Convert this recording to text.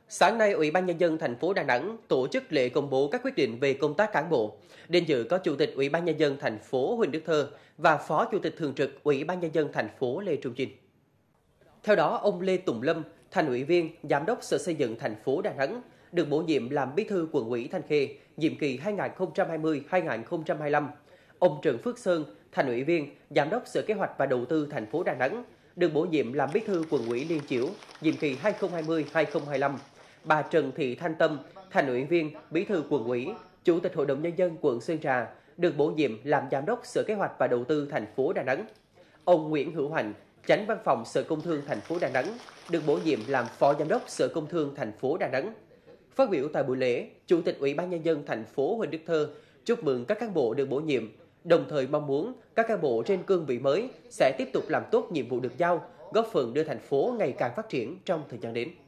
Sáng nay, Ủy ban Nhân dân thành phố Đà Nẵng tổ chức lễ công bố các quyết định về công tác cán bộ. Đến dự có Chủ tịch Ủy ban Nhân dân thành phố Huỳnh Đức Thơ và Phó Chủ tịch Thường trực Ủy ban Nhân dân thành phố Lê Trung Chinh. Theo đó, ông Lê Tùng Lâm, Thành ủy viên, Giám đốc Sở Xây dựng thành phố Đà Nẵng, được bổ nhiệm làm Bí thư Quận ủy Thanh Khê, nhiệm kỳ 2020-2025. Ông Trần Phước Sơn, Thành ủy viên, Giám đốc Sở Kế hoạch và Đầu tư thành phố Đà Nẵng, được bổ nhiệm làm Bí thư Quận ủy Liên Chiểu, nhiệm kỳ 2020-2025. Bà Trần Thị Thanh Tâm, Thành ủy viên, Bí thư Quận ủy, Chủ tịch Hội đồng Nhân dân quận Sơn Trà, được bổ nhiệm làm Giám đốc Sở Kế hoạch và Đầu tư thành phố Đà Nẵng. Ông Nguyễn Hữu Hạnh, Chánh Văn phòng Sở Công Thương thành phố Đà Nẵng, được bổ nhiệm làm Phó Giám đốc Sở Công Thương thành phố Đà Nẵng. Phát biểu tại buổi lễ, Chủ tịch Ủy ban Nhân dân thành phố Huỳnh Đức Thơ chúc mừng các cán bộ được bổ nhiệm, đồng thời mong muốn các cán bộ trên cương vị mới sẽ tiếp tục làm tốt nhiệm vụ được giao, góp phần đưa thành phố ngày càng phát triển trong thời gian đến.